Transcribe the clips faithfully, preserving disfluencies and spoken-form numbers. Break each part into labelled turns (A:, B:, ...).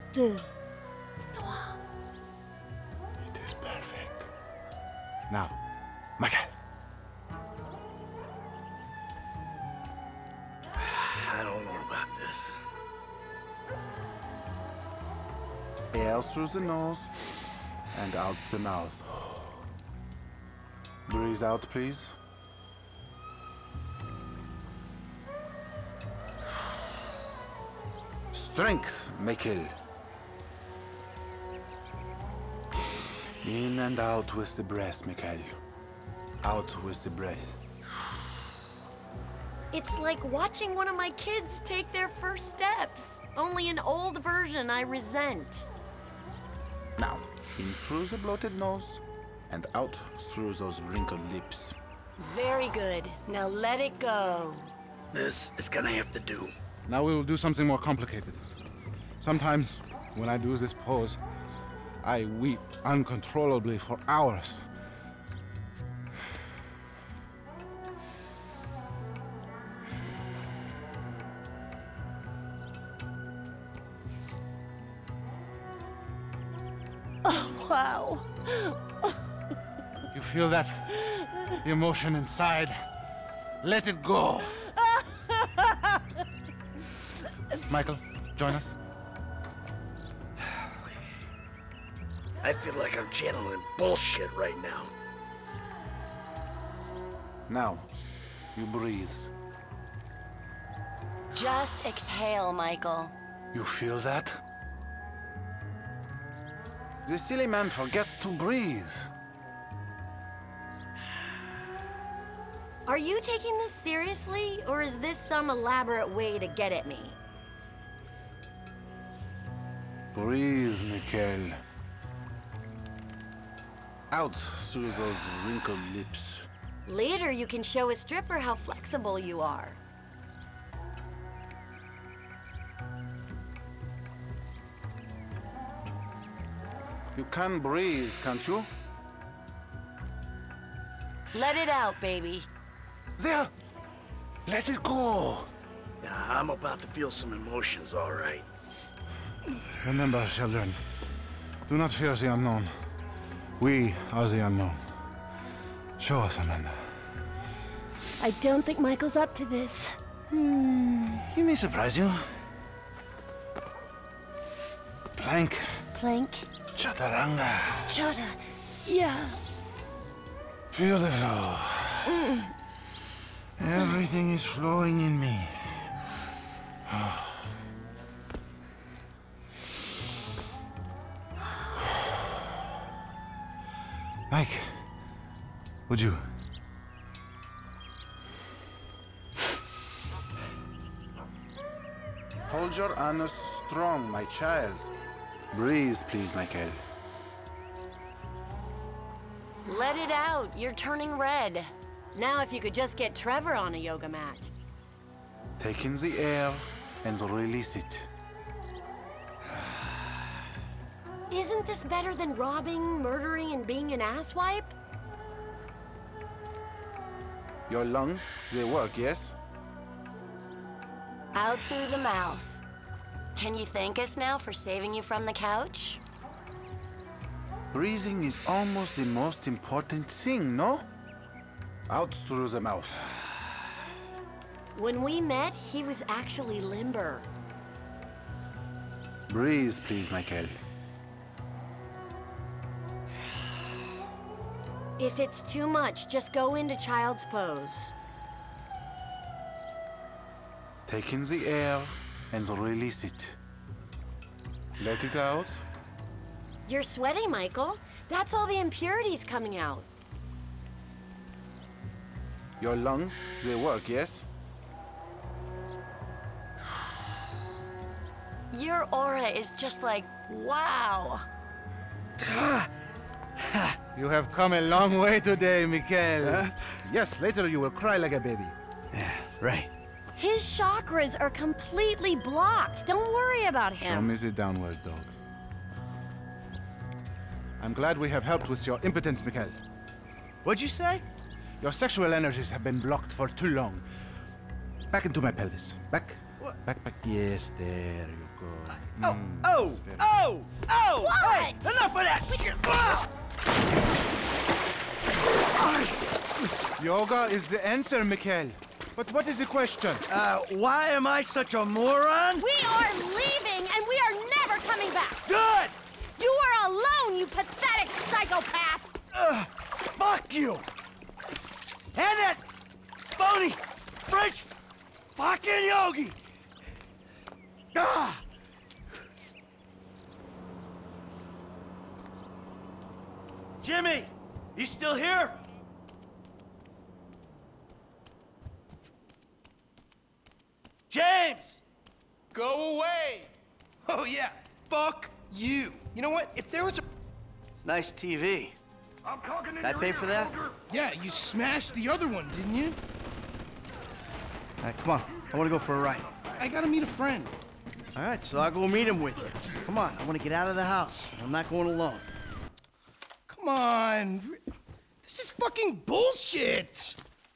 A: deux, trois.
B: It is perfect. Now, Michael.
C: I don't know about this.
B: Air through the nose and out the mouth. Breathe out, please. Strength, Michael. In and out with the breath, Michael. Out with the breath.
A: It's like watching one of my kids take their first steps. Only an old version I resent.
B: Now, in through the bloated nose and out through those wrinkled lips.
A: Very good. Now let it go.
C: This is gonna have to do.
B: Now we will do something more complicated. Sometimes, when I do this pose, I weep uncontrollably for hours.
A: Oh, wow.
B: You feel that? The emotion inside. Let it go. Michael, join us.
C: I feel like I'm channeling bullshit right now.
B: Now, you breathe.
A: Just exhale, Michael.
B: You feel that? The silly man forgets to breathe.
A: Are you taking this seriously, or is this some elaborate way to get at me?
B: Breathe, Mikhail. Out through those wrinkled lips.
A: Later, you can show a stripper how flexible you are.
B: You can breathe, can't you?
A: Let it out, baby.
B: There! Let it go!
C: Yeah, I'm about to feel some emotions, all right.
B: Remember, children, do not fear the unknown. We are the unknown. Show us, Amanda.
A: I don't think Michael's up to this.
B: Hmm, he may surprise you. Plank.
A: Plank.
B: Chaturanga.
A: Chota. Yeah.
B: Feel the flow.
A: Mm.
B: Everything is flowing in me. Mike, would you? Hold your anus strong, my child. Breathe, please, Michael.
A: Let it out. You're turning red. Now if you could just get Trevor on a yoga mat.
B: Take in the air and release it.
A: Isn't this better than robbing, murdering, and being an asswipe?
B: Your lungs, they work, yes?
A: Out through the mouth. Can you thank us now for saving you from the couch?
B: Breathing is almost the most important thing, no? Out through the mouth.
A: When we met, he was actually limber.
B: Breathe, please, Michael.
A: If it's too much, just go into child's pose.
B: Take in the air and release it. Let it out.
A: You're sweating, Michael. That's all the impurities coming out.
B: Your lungs, they work, yes?
A: Your aura is just like, wow.
B: You have come a long way today, Mikhail. Huh? Yes, later you will cry like a baby.
C: Yeah, right.
A: His chakras are completely blocked. Don't worry about him.
B: Show me the downward dog. I'm glad we have helped with your impotence, Mikhail.
C: What'd you say?
B: Your sexual energies have been blocked for too long. Back into my pelvis. Back,
D: What?
B: Backpack, yes, there you go.
D: Oh,
B: Mm,
D: oh,
B: that's very
D: oh, oh!
A: What?
D: Hey, enough of that shit! Ah!
B: good. Yoga is the answer, Mikhail. But what is the question?
D: Uh, why am I such a moron?
A: We are leaving, and we are never coming back.
D: Good!
A: You are alone, you pathetic psychopath.
D: Uh, fuck you! And that phony French fucking yogi! Ah! Jimmy, you still here? James!
E: Go away! Oh yeah, fuck you. You know what? If there was a...
D: It's nice T V.
C: I'm talking
D: Did I pay for that?
E: Yeah, you smashed the other one, didn't you?
D: All right, come on. I want to go for a ride.
E: I gotta meet a friend.
D: All right, so I'll go meet him with you. Come on, I want to get out of the house. I'm not going alone.
E: Come on. This is fucking bullshit.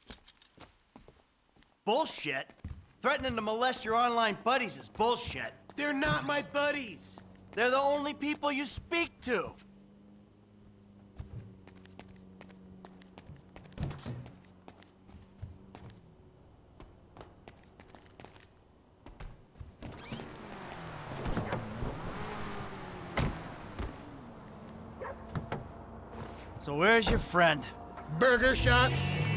D: Bullshit? Threatening to molest your online buddies is bullshit.
E: They're not my buddies.
D: They're the only people you speak to. So where's your friend?
E: Burger shot.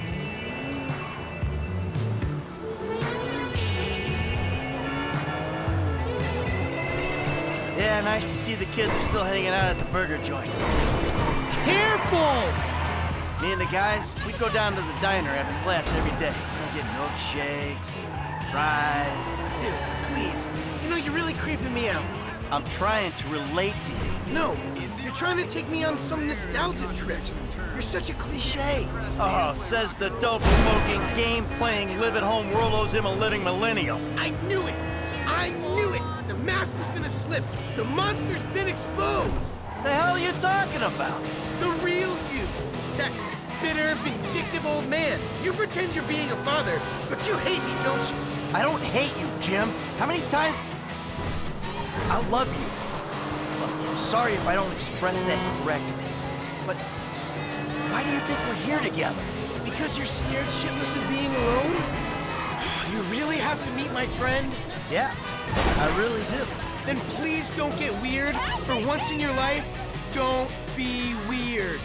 D: Yeah, nice to see the kids are still hanging out at the burger joints.
E: Careful!
D: Me and the guys, we go down to the diner after class every day. We'll get milkshakes, fries.
E: Dude, please. You know, you're really creeping me out.
D: I'm trying to relate to you.
E: No, you're trying to take me on some nostalgia trip. You're such a cliche.
D: Oh, says the dope-smoking, game-playing, live-at-home world him a living millennial.
E: I knew it! I knew it! The mask was gonna slip. The monster's been exposed.
D: The hell are you talking about?
E: The real you. That bitter, vindictive old man. You pretend you're being a father, but you hate me, don't you?
D: I don't hate you, Jim. How many times... I love you. Look, I'm sorry if I don't express that correctly. But why do you think we're here together?
E: Because you're scared shitless of being alone? You really have to meet my friend?
D: Yeah, I really do.
E: Then please don't get weird. For once in your life, don't be weird.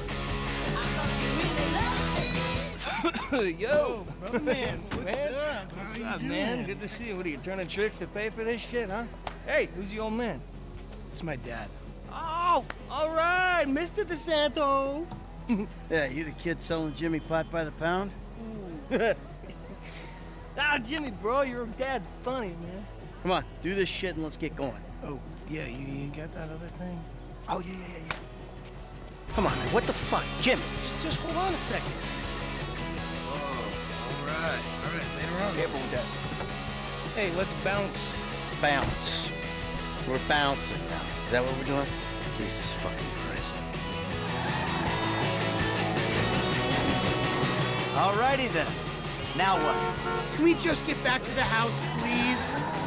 F: Yo,
E: Brother man, what's
F: man.
E: up?
F: What's
E: How
F: up,
E: you
F: man?
E: doing?
F: Good to see you. What are you turning tricks to pay for this shit, huh? Hey, who's the old man?
E: It's my dad.
F: Oh, all right, Mister DeSanto.
D: Yeah, you the kid selling Jimmy pot by the pound?
F: Ah, Jimmy, bro, your dad funny, man.
D: Come on, do this shit and let's get going.
E: Oh, yeah, you, you got that other thing?
F: Oh, yeah, yeah, yeah, yeah.
D: Come on, what the fuck? Jimmy!
E: Just, just hold on a second. All right, all right, later on.
F: Careful with that. Hey, let's bounce.
D: Bounce. We're bouncing now. Is that what we're doing? Jesus fucking Christ. Alrighty then. Now what?
E: Can we just get back to the house, please?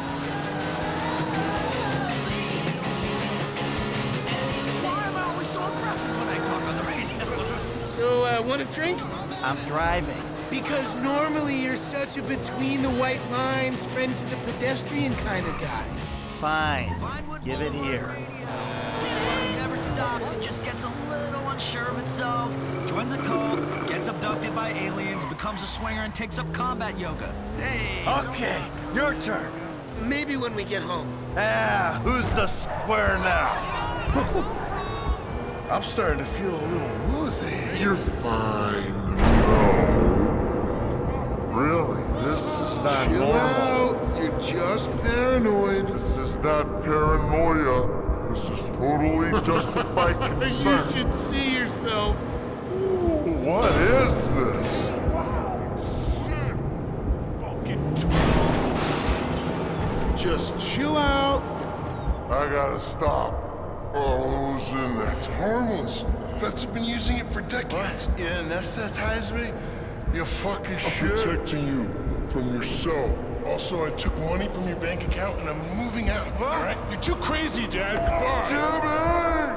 C: Why am I always so aggressive when I talk on the radio?
E: So, uh, want a drink?
D: I'm driving.
E: Because normally you're such a between the white lines, friend to the pedestrian kind of guy.
D: Fine. Give it here.
G: Never stops, it just gets a little unsure of itself, joins a cult, gets abducted by aliens, becomes a swinger, and takes up combat yoga. Hey!
D: Okay, your turn.
E: Maybe when we get home.
D: Ah, who's the square now?
H: I'm starting to feel a little woozy. You're fine. No. Really? This is not
I: Chill
H: normal.
I: out. You're just paranoid.
H: This is not paranoia. This is totally justified
I: You
H: concern.
I: should see yourself.
H: Ooh, what is this?
I: Just chill out.
H: I gotta stop. Oh, who's in there?
I: It's harmless. Vets have been using it for decades.
H: You anesthetize me? You fucking
I: I'm
H: shit.
I: protecting you from yourself. Also, I took money from your bank account and I'm moving out, all right? You're too crazy, Dad. Goodbye. Jimmy!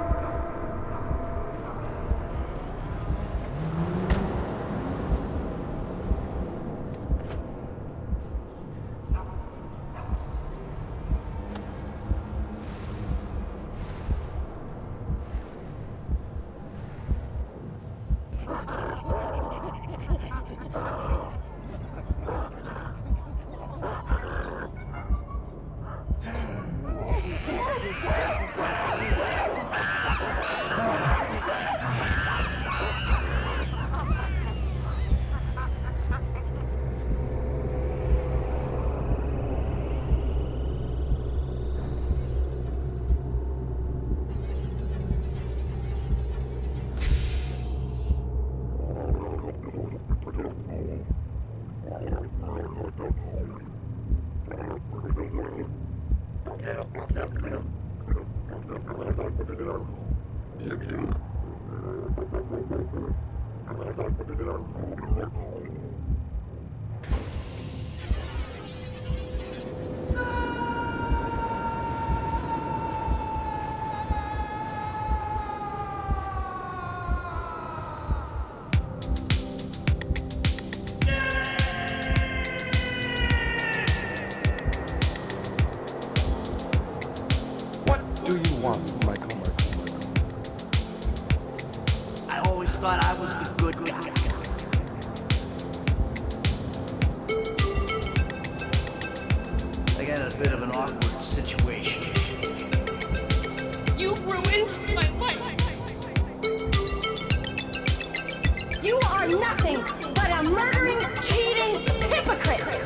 J: Do you want, Michael?
D: I always thought I was the good guy. I got a bit of an awkward situation.
K: You ruined my life.
L: You are nothing but a murdering, cheating hypocrite.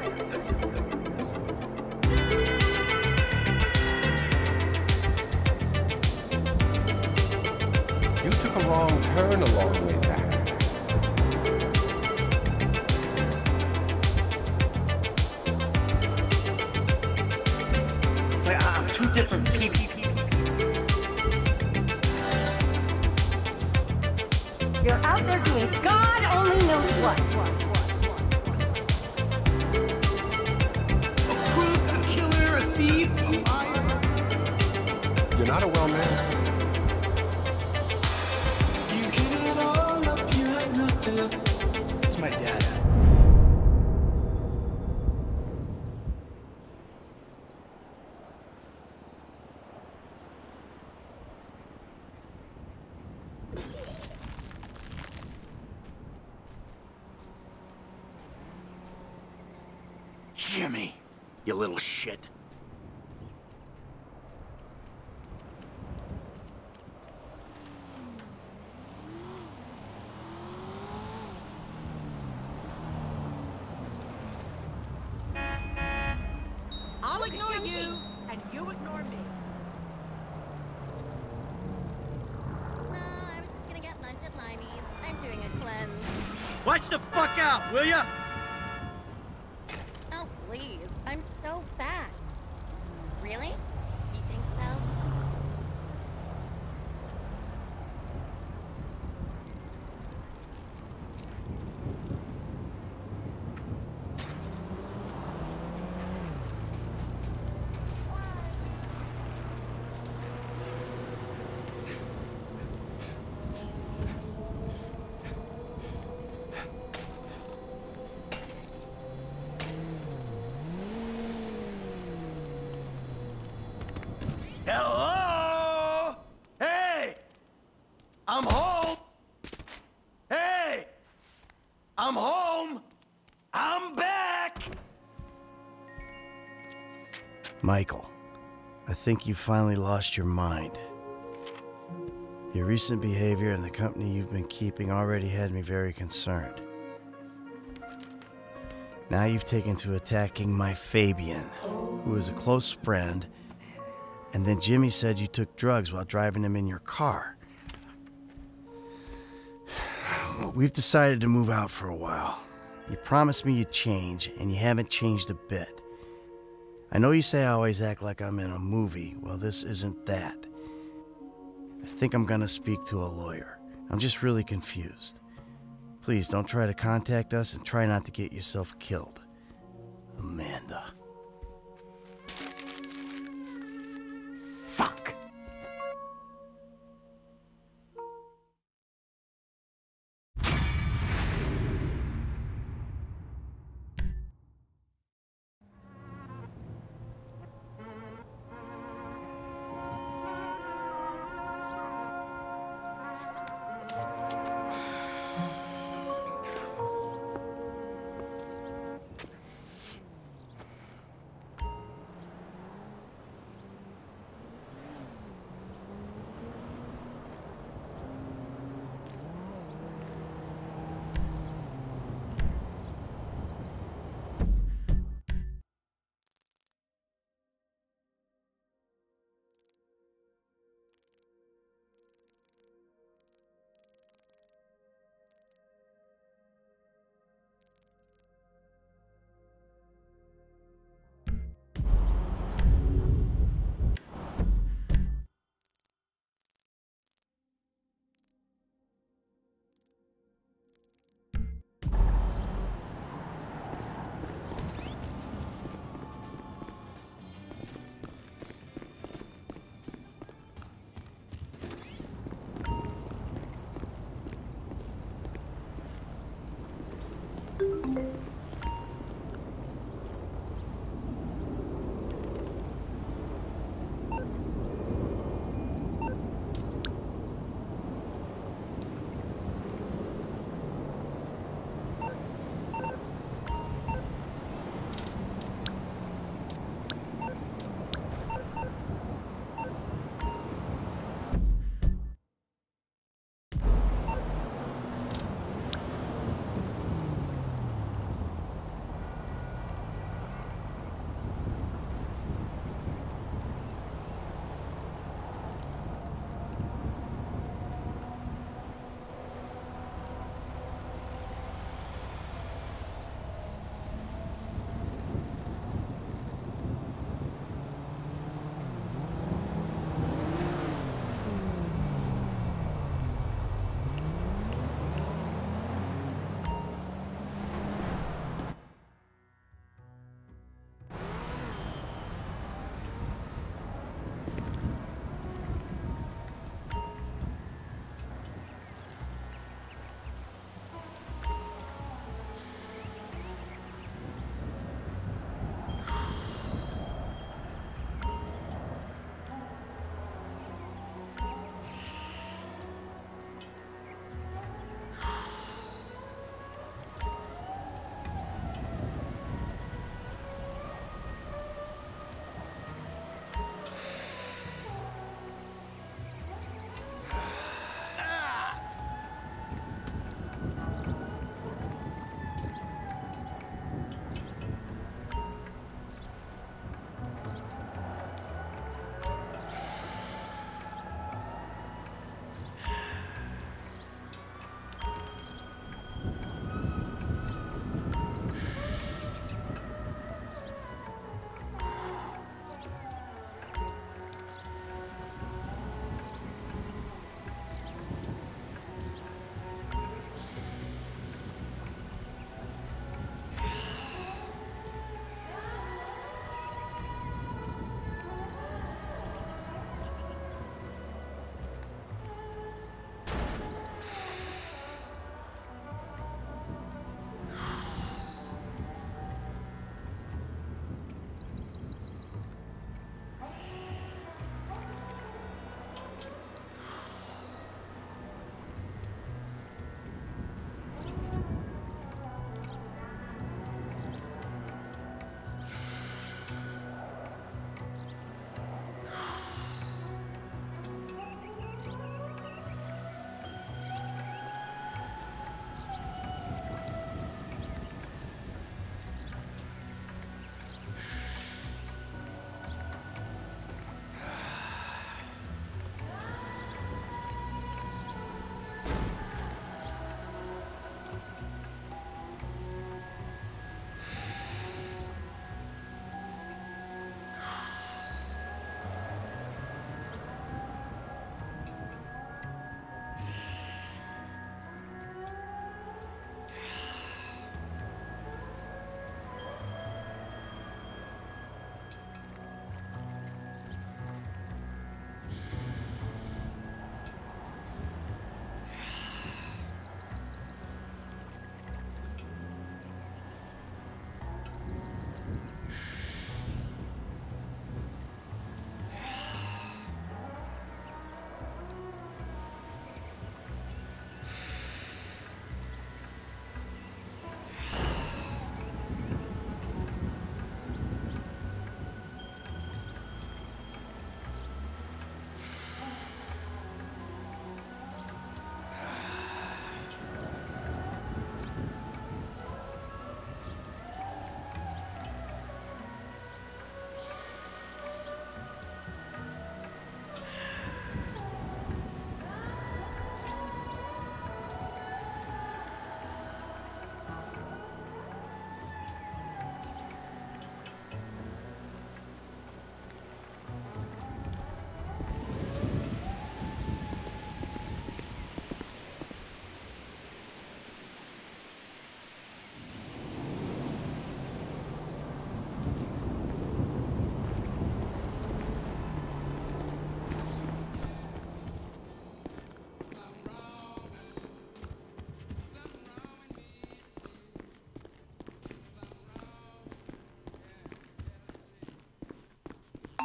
J: You took a wrong turn a long way back.
D: It's like I'm two different people.
L: You're out there doing God only knows what.
E: A crook, a killer, a thief, a liar.
J: You're not a well man.
E: It's my dad.
C: Jimmy, you little shit.
K: I'll ignore you, and you ignore me.
A: No, I was just gonna get lunch at Limey's. I'm doing a cleanse.
E: Watch the fuck out, will ya?
A: Oh, please. I'm so fat. Really? You think so?
D: Hello? Hey! I'm home! Hey! I'm home! I'm back! Michael, I think you finally lost your mind. Your recent behavior and the company you've been keeping already had me very concerned. Now you've taken to attacking my Fabian, who is a close friend. And then Jimmy said you took drugs while driving him in your car. We've decided to move out for a while. You promised me you'd change, and you haven't changed a bit. I know you say I always act like I'm in a movie. Well, this isn't that. I think I'm gonna speak to a lawyer. I'm just really confused. Please don't try to contact us and try not to get yourself killed.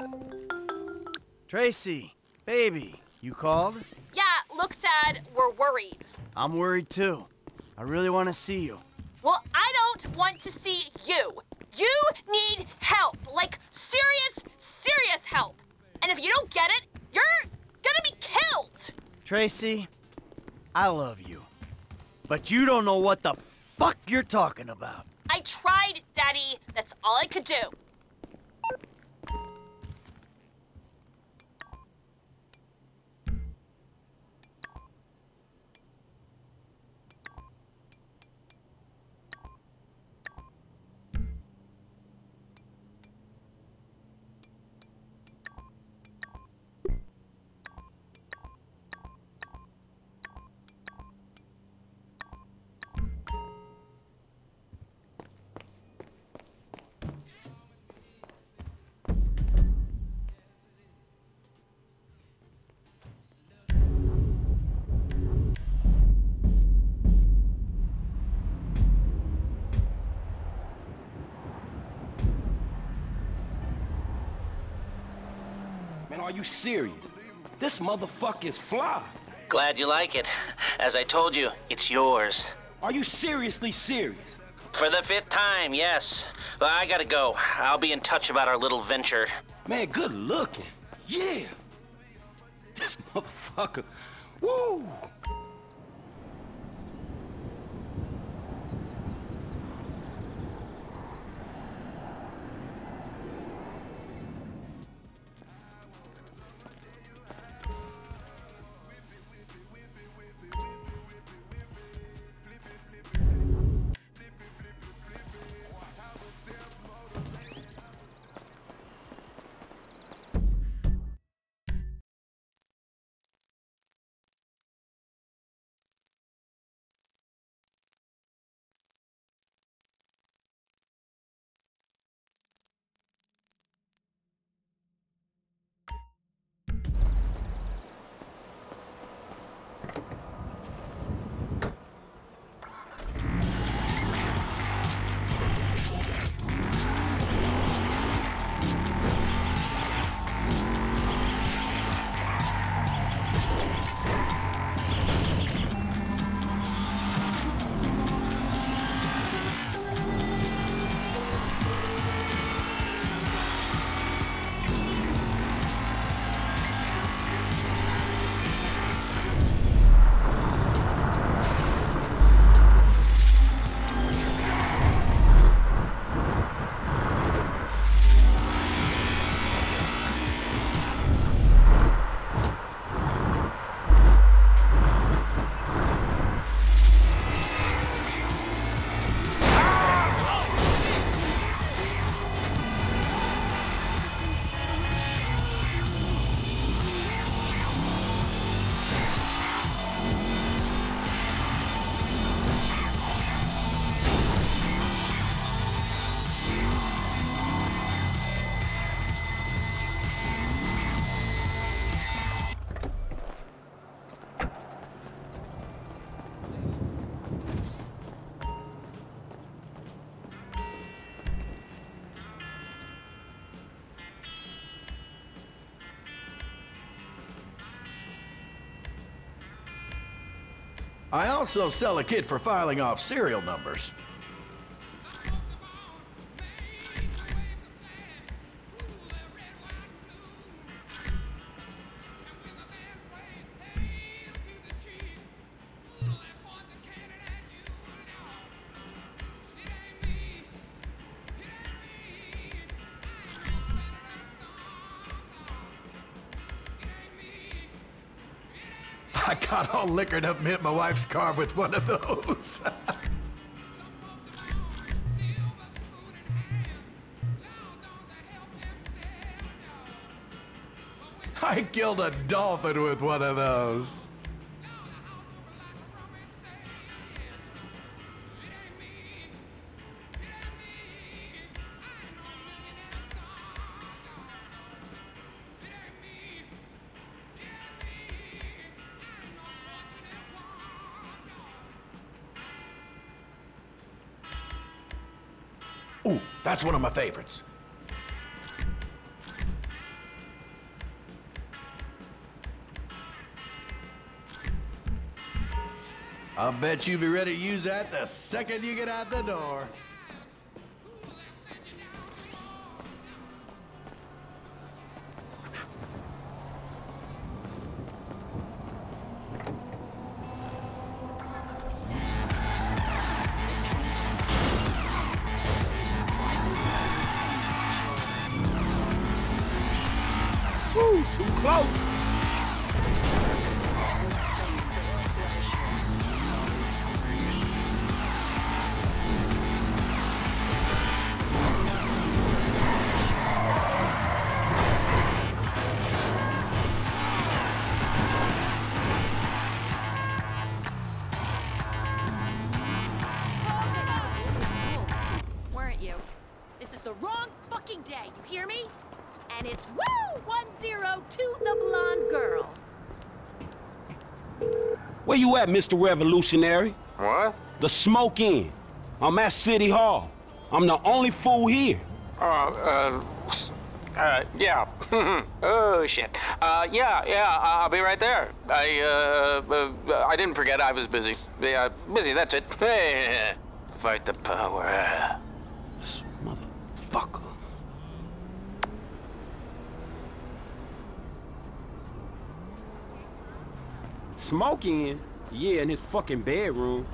D: Tracy, baby, you called?
M: Yeah, look, Dad, we're worried.
D: I'm worried too. I really want to see you.
M: Well, I don't want to see you. You need help, like serious, serious help. And if you don't get it, you're gonna be killed.
D: Tracy, I love you. But you don't know what the fuck you're talking about.
M: I tried, Daddy. That's all I could do.
N: Man, are you serious? This motherfucker is fly.
O: Glad you like it. As I told you, it's yours.
N: Are you seriously serious?
O: For the fifth time, yes. But I gotta go. I'll be in touch about our little venture.
N: Man, good looking. Yeah. This motherfucker. Woo!
P: I also sell a kit for filing off serial numbers. I got all liquored up and hit my wife's car with one of those. I killed a dolphin with one of those. Ooh, that's one of my favorites. I'll bet you'll be ready to use that the second you get out the door.
N: Woo, too close.
Q: Weren't you? This is the wrong fucking day, you hear me? And it's woo! One zero to the blonde girl.
N: Where you at, Mister Revolutionary?
R: What?
N: The Smoke Inn. I'm at City Hall. I'm the only fool here.
R: Uh, uh, uh, yeah. Oh, shit. Uh, yeah, yeah, I'll be right there. I, uh, uh, I didn't forget I was busy. Yeah, busy, that's it. Fight the power.
N: This motherfucker. Smoke Inn? Yeah, in his fucking bedroom.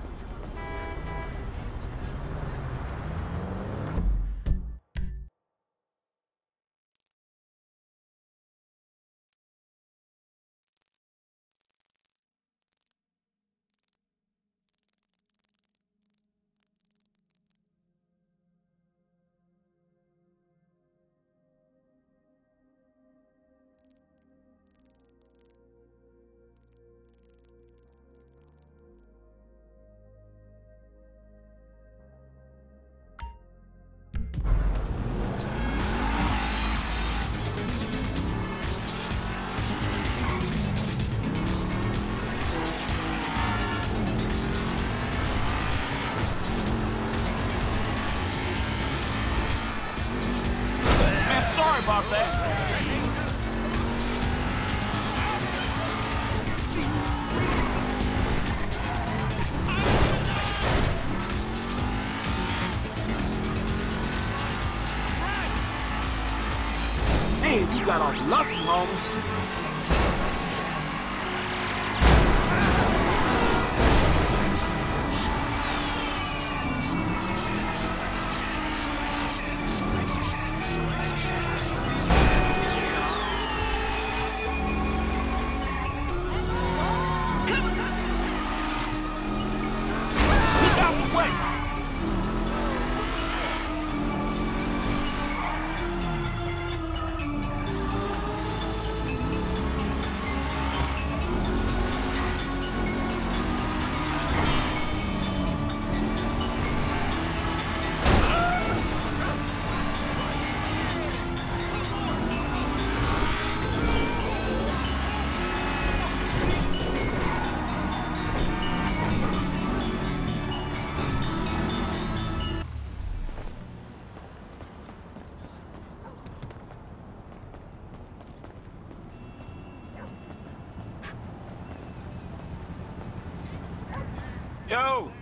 G: Sorry about that.
N: Man, you got off lucky, Holmes.
S: Yo!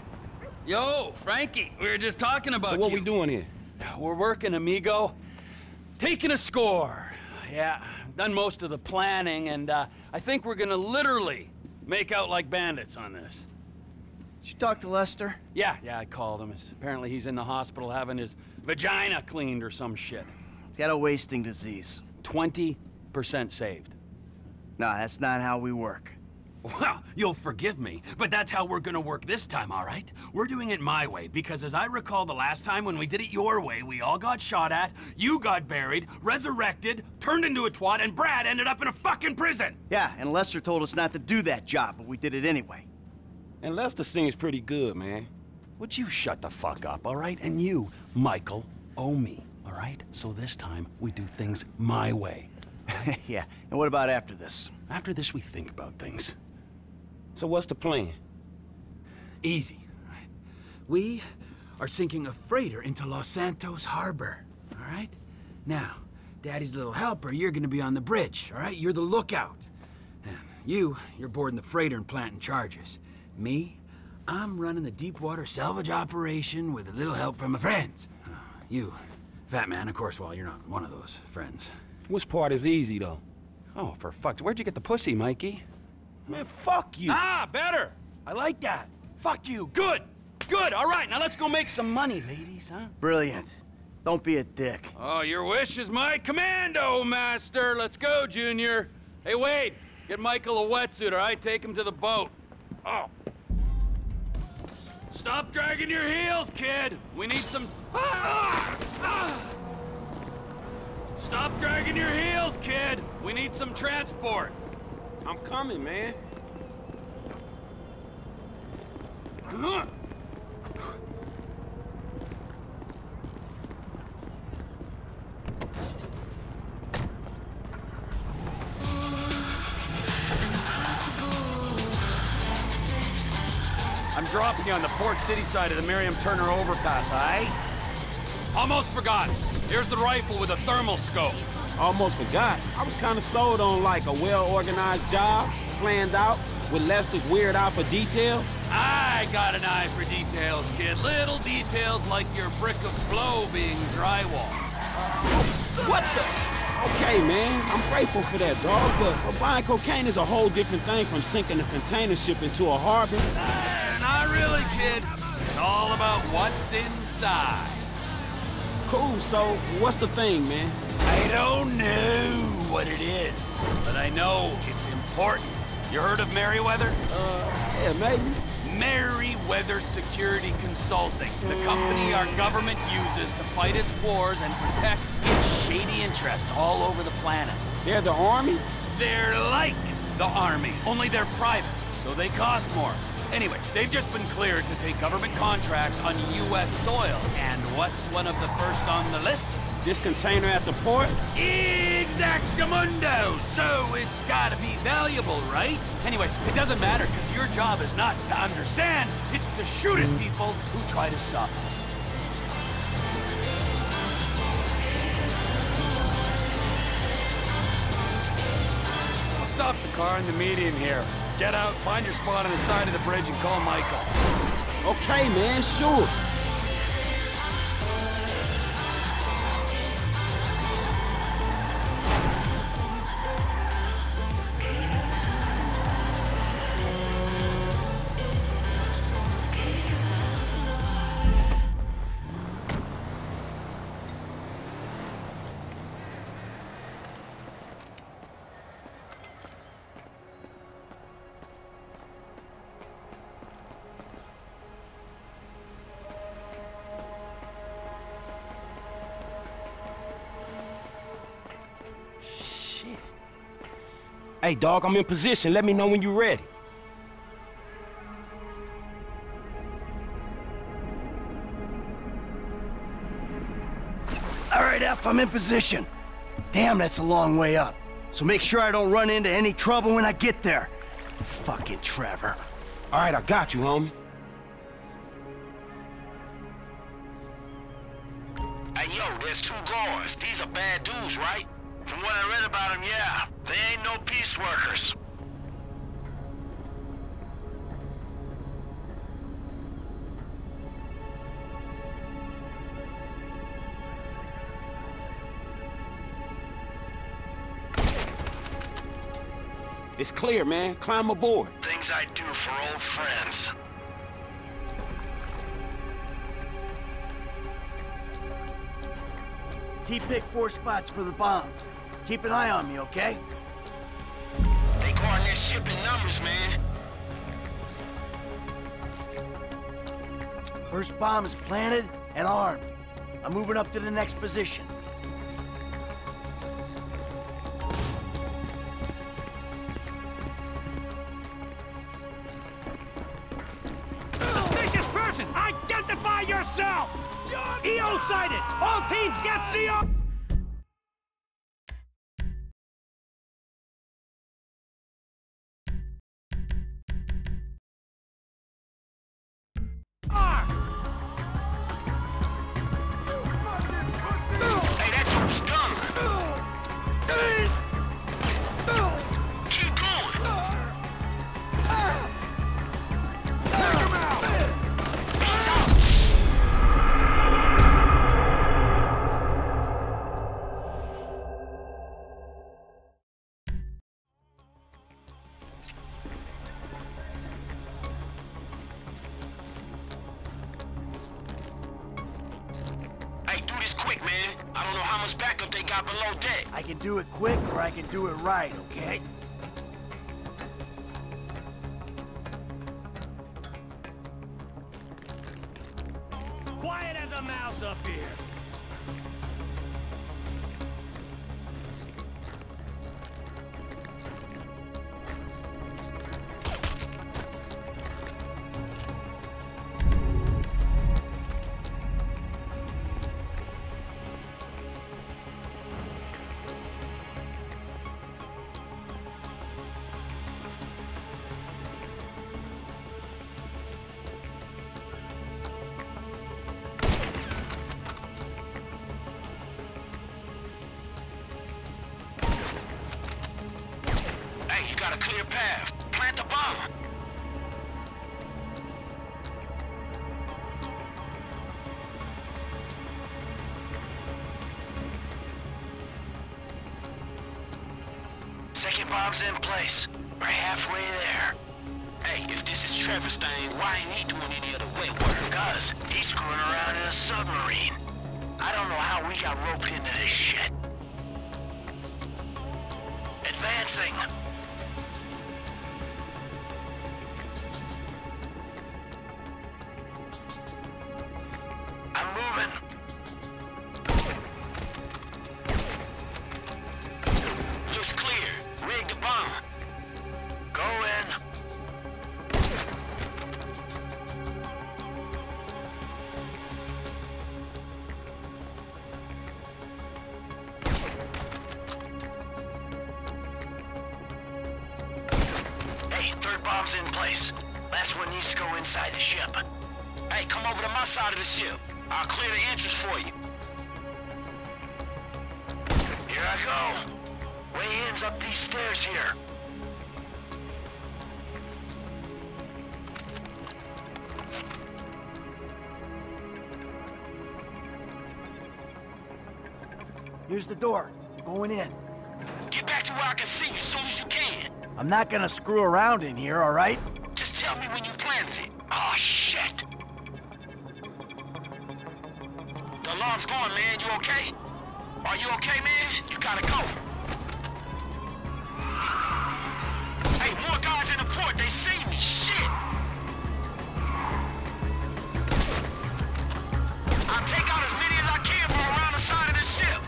S: Yo, Frankie, we were just talking about you.
N: So what we doing here?
S: We're working, amigo. Taking a score. Yeah, done most of the planning, and uh, I think we're gonna literally make out like bandits on this.
D: Did you talk to Lester?
S: Yeah, yeah, I called him. It's, apparently he's in the hospital having his vagina cleaned or some shit.
D: He's got a wasting disease.
S: twenty percent saved.
D: No, that's not how we work.
S: Well, you'll forgive me, but that's how we're gonna work this time, all right? We're doing it my way, because as I recall the last time when we did it your way, we all got shot at, you got buried, resurrected, turned into a twat, and Brad ended up in a fucking prison!
D: Yeah, and Lester told us not to do that job, but we did it anyway.
N: And Lester seems pretty good, man.
S: Would you shut the fuck up, all right? And you, Michael, owe me, all right? So this time, we do things my way.
D: Yeah, and what about after this?
S: After this, we think about things.
N: So what's the plan?
S: Easy. We are sinking a freighter into Los Santos Harbor, all right? Now, Daddy's little helper, you're gonna be on the bridge, all right? You're the lookout. And you, you're boarding the freighter and planting charges. Me? I'm running the Deepwater salvage operation with a little help from my friends. Uh, you, Fat Man, of course, well, you're not one of those friends.
N: Which part is easy, though?
S: Oh, for fuck's... Where'd you get the pussy, Mikey?
N: Man, fuck you.
S: Ah, better! I like that. Fuck you. Good. Good. All right, now let's go make some money, ladies, huh?
D: Brilliant. Don't be a dick.
S: Oh, your wish is my commando, master. Let's go, Junior. Hey, Wade, get Michael a wetsuit, all right? Take him to the boat. Oh. Stop dragging your heels, kid. We need some... Ah! Ah! Stop dragging your heels, kid. We need some transport.
N: I'm coming, man.
S: Huh? I'm dropping you on the Port City side of the Miriam Turner overpass, all right? Almost forgot. Here's the rifle with a thermal scope.
N: Almost forgot. I was kind of sold on, like, a well-organized job, planned out, with Lester's weird eye for detail.
S: I got an eye for details, kid. Little details like your brick of blow being drywall.
N: What the? Okay, man. I'm grateful for that, dog, but, but buying cocaine is a whole different thing from sinking a container ship into a harbor.
S: Uh, not really, kid. It's all about what's inside.
N: Cool, so what's the thing, man?
S: I don't know what it is, but I know it's important. You heard of Merryweather?
N: Uh, yeah, maybe.
S: Merryweather Security Consulting, the company our government uses to fight its wars and protect its shady interests all over the planet.
N: They're the army?
S: They're like the army, only they're private, so they cost more. Anyway, they've just been cleared to take government contracts on U S soil. And what's one of the first on the list?
N: This container at the port?
S: Exactamundo! So it's gotta be valuable, right? Anyway, it doesn't matter, because your job is not to understand, it's to shoot at people who try to stop us. I'll stop the car in the median here. Get out, find your spot on the side of the bridge, and call Michael.
N: Okay, man, sure. Hey, dog, I'm in position. Let me know when you're ready.
D: All right, F, I'm in position. Damn, that's a long way up. So make sure I don't run into any trouble when I get there. Fucking Trevor.
N: All right, I got you, homie.
T: Hey, yo, there's two guards. These are bad dudes, right? From what I read about them, yeah. They ain't no peace workers.
N: It's clear, man. Climb aboard.
T: Things I do for old friends.
D: T-pick four spots for the bombs. Keep an eye on me, okay?
T: They guarding their ship in numbers, man.
D: First bomb is planted and armed. I'm moving up to the next position.
U: Suspicious person! Identify yourself! E O sighted! All teams get C O!
T: Hey, that dude's done. Keep going. much backup they got below deck.
D: I can do it quick or I can do it right, okay?
U: Quiet as a mouse up here.
T: Got a clear path. Plant the bomb. Second bomb's in place. We're halfway there. Hey, if this is Trevor's thing, why ain't he doing any of the wet work? Cuz he's screwing around in a submarine. I don't know how we got roped into this shit. Advancing. I'm moving. Looks clear. Rig the bomb. Go in. Hey, third bomb's in place. Last one needs to go inside the ship. Hey, come over to my side of the ship. I'll clear the entrance for you. Here I go. Way ends up these stairs here.
D: Here's the door. I'm going in.
T: Get back to where I can see you as soon as you can.
D: I'm not gonna screw around in here, all right?
T: Just tell me when you planted it. Oh, shit. The alarm's going, man. You okay? Are you okay, man? You gotta go. Hey, more guys in the port. They see me. Shit. I'll take out as many as I can from around the side of the ship.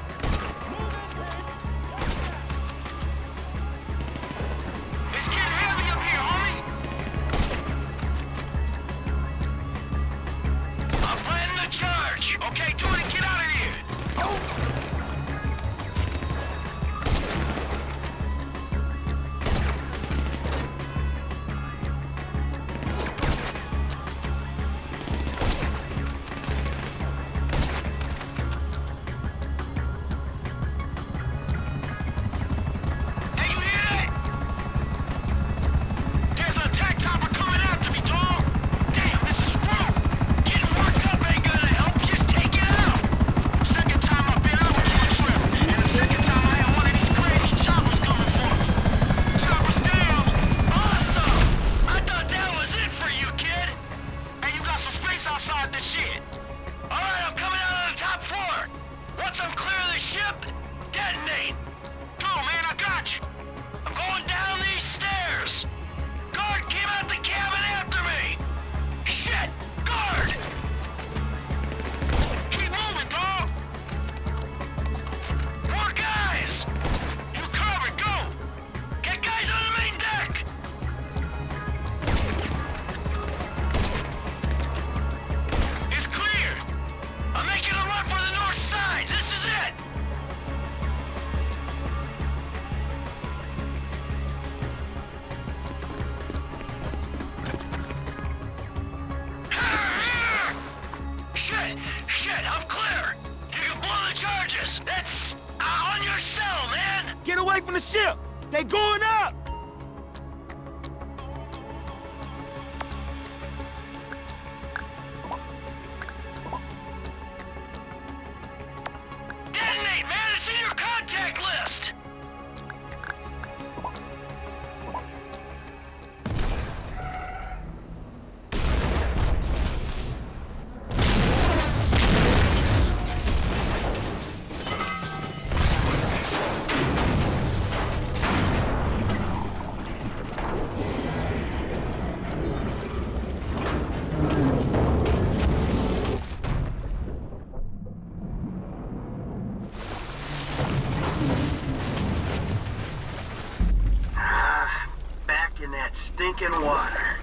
T: It's getting heavy up here, homie. I'm planning the charge. Okay, do it and get out of here. Oh.
D: From the ship! They going up!
T: Detonate, man! It's in your contact list!
D: that stinking water.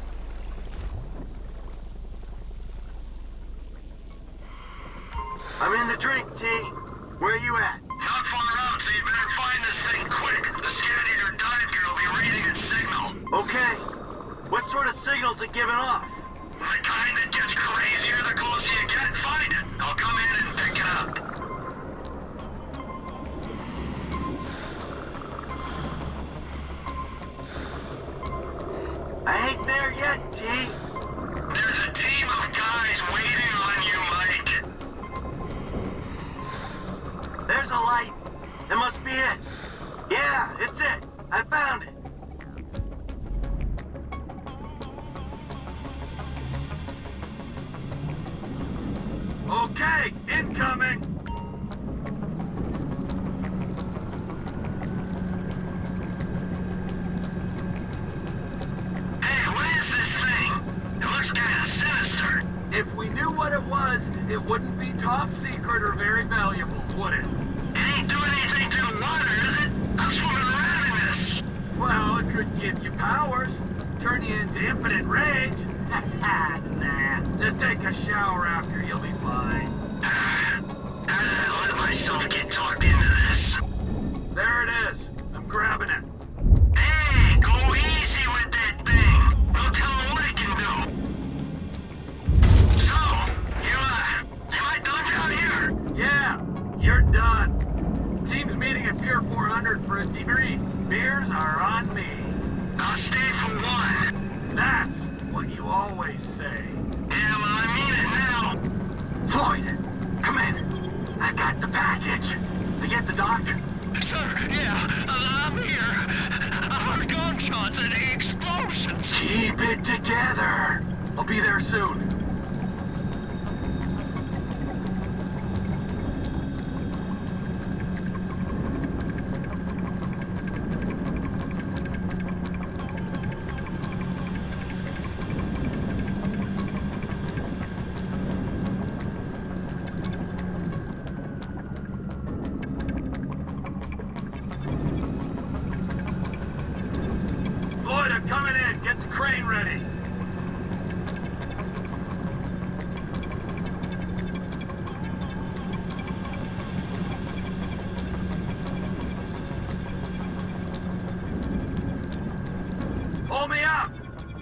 D: I'm in the drink, T. Where you at?
T: Not far out, so you better find this thing quick. The Scat-Eater dive gear will be reading its signal.
D: Okay. What sort of signals it giving off?
T: The kind that gets crazier the closer you get. Find it. I'll come in and pick it up.
D: I ain't there yet, T.
T: There's a team of guys waiting on you, Mike.
D: There's a light. That must be it. Yeah, it's it. I found it. Okay, incoming.
T: Hey, what is this thing? It looks kind of sinister.
S: If we knew what it was, it wouldn't be top secret or very valuable, would it?
T: It ain't doing anything to the water, is it? I'm swimming around in this.
S: Well, it could give you powers. Turn you into infinite rage. Nah, just take a shower after, you'll be fine.
T: How did I let myself get talked into this?
S: There it is. I'm grabbing it.
T: Hey, go easy with that thing. We'll tell them what it can do. So, you, uh, am I done down here?
S: Yeah, you're done. Team's meeting at Pier four hundred for a debrief. Beers are on me.
T: I'll stay for one.
S: That's what you always say.
T: Yeah, well, I mean it now.
S: Floyd, come in. I got the package. I get the doc?
T: Sir, yeah, I'm here. I heard gunshots and explosions.
S: Keep it together. I'll be there soon. Floyd, I'm coming in. Get the crane ready. Pull me up.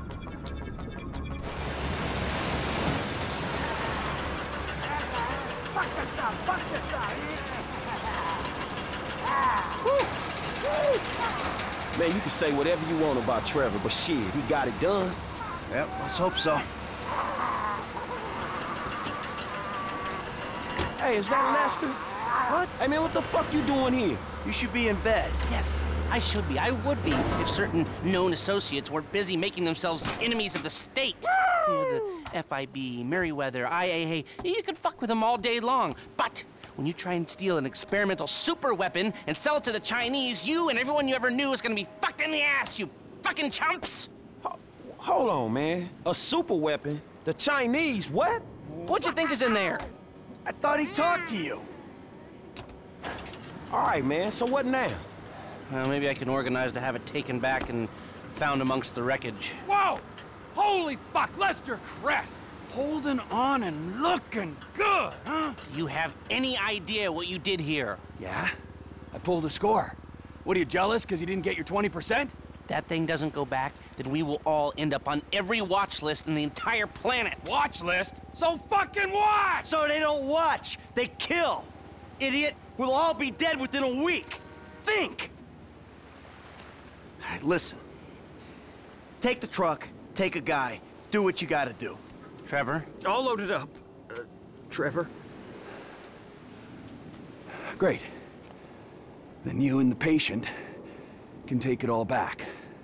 N: Man, you can say whatever you want about Trevor, but shit, he got it done.
D: Yep, let's hope so.
N: Hey, is that Lester? What? Hey, man, what the fuck you doing here?
D: You should be in bed.
B: Yes, I should be. I would be if certain known associates weren't busy making themselves enemies of the state. You know, the F I B, Merryweather, I A A. You can fuck with them all day long. But when you try and steal an experimental super weapon and sell it to the Chinese, you and everyone you ever knew is gonna be fucked in the ass, you fucking chumps!
N: Ho hold on, man. A super weapon? The Chinese, what?
B: What you think is in there?
D: I thought he talked to you.
N: All right, man, so what now?
B: Well, maybe I can organize to have it taken back and found amongst the wreckage.
U: Whoa! Holy fuck, Lester Crest! Holding on and looking good, huh?
B: Do you have any idea what you did here?
U: Yeah? I pulled a score. What, are you jealous because you didn't get your twenty percent?
B: That thing doesn't go back, then we will all end up on every watch list in the entire planet.
U: Watch list? So fucking what?
D: So they don't watch, they kill. Idiot, we'll all be dead within a week. Think! All right, listen. Take the truck, take a guy, do what you gotta do.
B: Trevor?
D: All loaded up. Uh, Trevor?
P: Great. Then you and the patient can take it all back.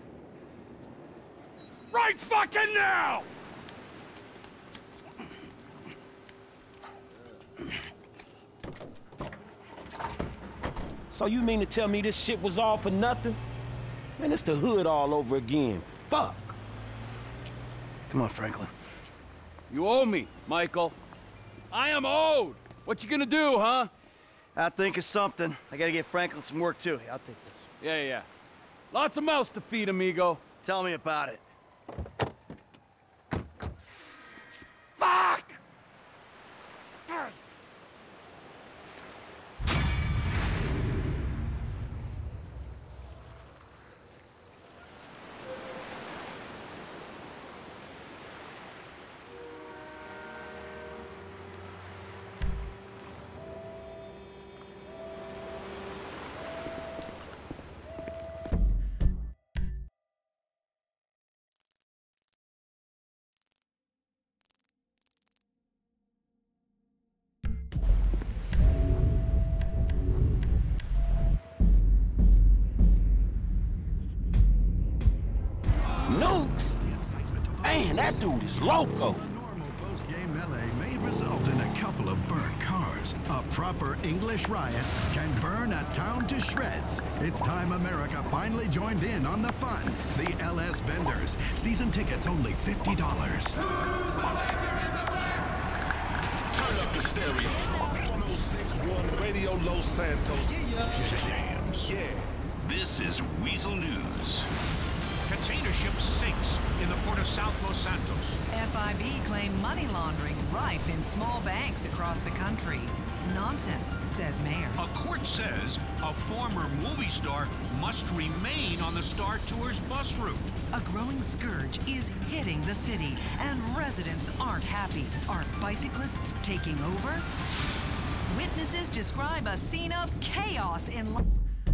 U: Right fucking now!
N: So you mean to tell me this shit was all for nothing? Man, it's the hood all over again. Fuck.
D: Come on, Franklin.
U: You owe me, Michael. I am owed. What you gonna do, huh?
D: I'll think of something. I gotta get Franklin some work, too. I'll take this.
U: Yeah, yeah. Lots of mouths to feed, amigo.
D: Tell me about it.
U: Fuck!
N: Nukes? Man, that dude is loco.
F: Post-game melee may result in a couple of burnt cars. A proper English riot can burn a town to shreds. It's time America finally joined in on the fun. The L S Benders. Season tickets only fifty dollars.
H: Turn up the stereo. one oh six point one Radio Los Santos. Jams. Yeah.
V: This is Weasel News. Container ship sinks in the port of South Los Santos.
W: F I B claim money laundering rife in small banks across the country. Nonsense, says mayor.
V: A court says a former movie star must remain on the Star Tours bus route.
W: A growing scourge is hitting the city, and residents aren't happy. Are bicyclists taking over? Witnesses describe a scene of chaos in Los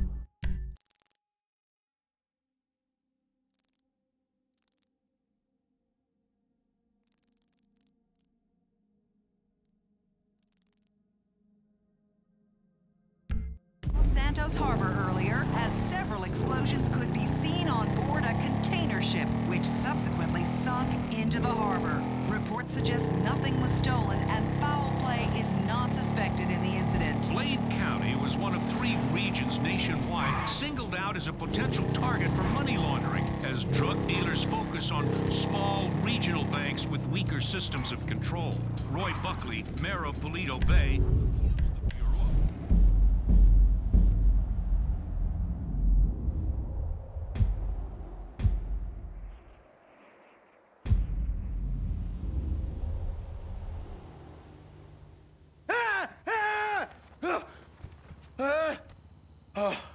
W: Santos Harbor earlier, as several explosions could be seen on board a container ship, which subsequently sunk into the harbor. Reports suggest nothing was stolen and foul play is not suspected in the incident.
V: Blade County was one of three regions nationwide singled out as a potential target for money laundering, as drug dealers focus on small regional banks with weaker systems of control. Roy Buckley, mayor of Paleto Bay,
D: Oh.